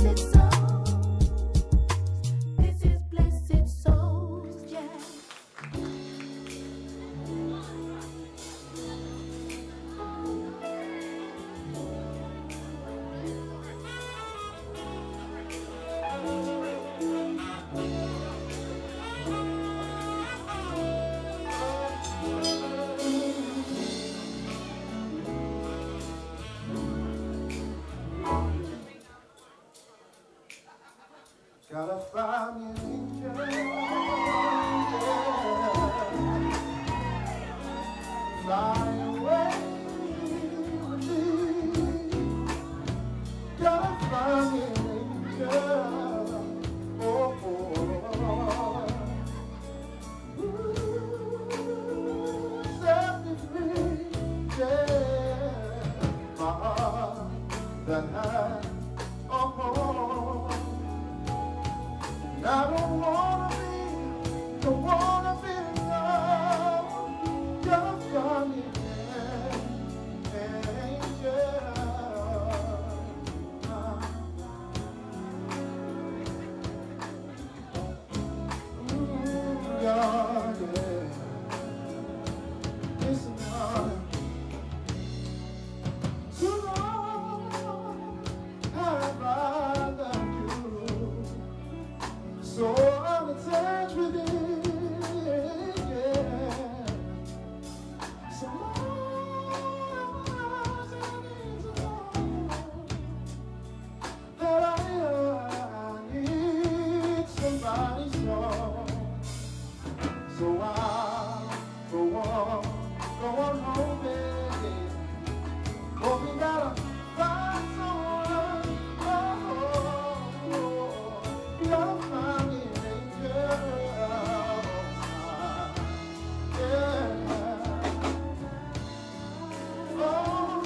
Gotta find me an angel, fly away with me. Gotta find me an angel, oh, oh, ooh, set me free, yeah, my heart that has a home. I don't wanna be alone, just find me an angel. God, yeah. Listen, too long have I loved you, so I'm attached with it, yeah. So long that I need somebody strong. So I'll go on hoping, hoping that I'll find someone, gotta find me an angel, yeah. Oh,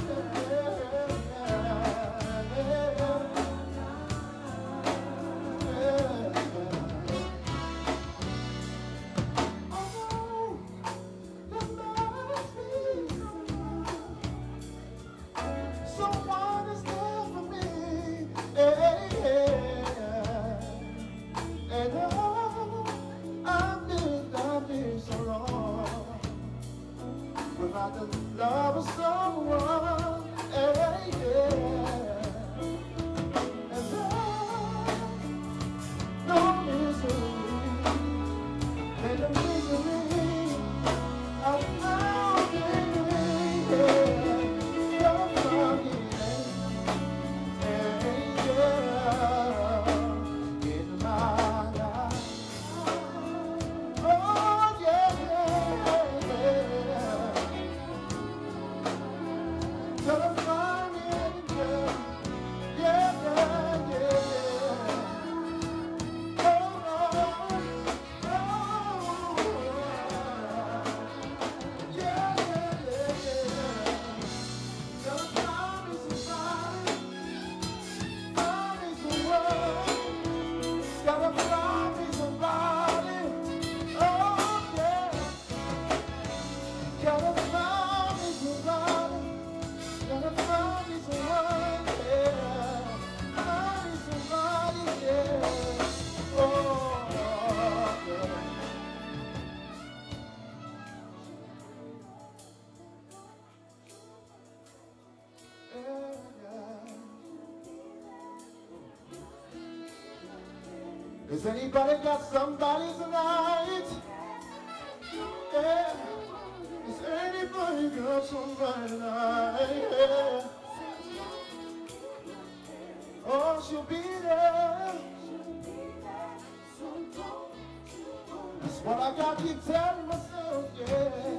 someone is there for me, and I've been so long without the love of someone, and no misery, and the misery I found in me, yeah. Love me, in my life. Oh, yeah, gotta find me an angel, yeah, gotta find me somebody, oh yeah. Gotta find me somebody, gotta find me someone, yeah. Find me somebody, yeah. Oh, yeah. Has anybody got somebody tonight? Yeah. Has anybody got somebody tonight? Yeah. Oh, she'll be there. That's what I got to keep telling myself, yeah.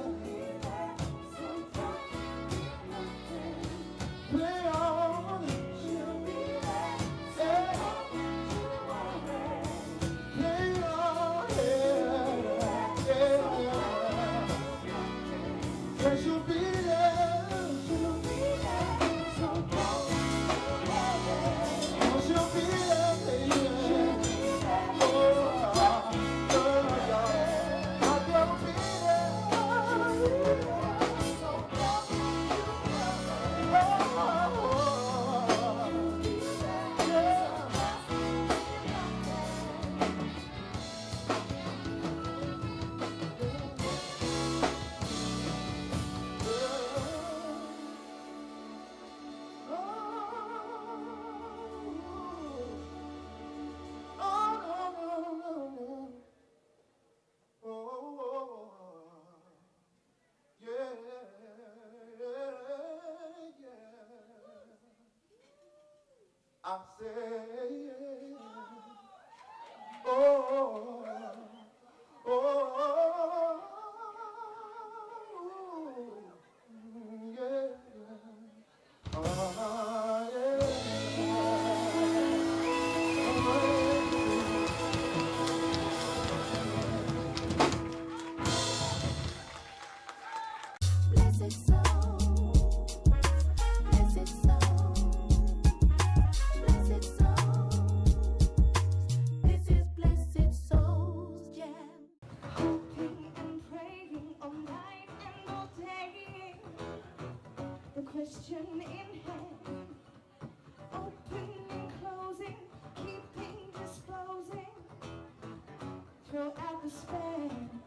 Play on. She'll be there. She'll be there. So oh, she'll be there, baby. Oh, I gotta be there. I say, oh, oh, yeah, Blessed soul, blessed soul, blessed soul. This is Blessed Souls Jam. Hoping and praying all night and all day. The question in hand, opening, closing, keeping, disposing. Throw out the span.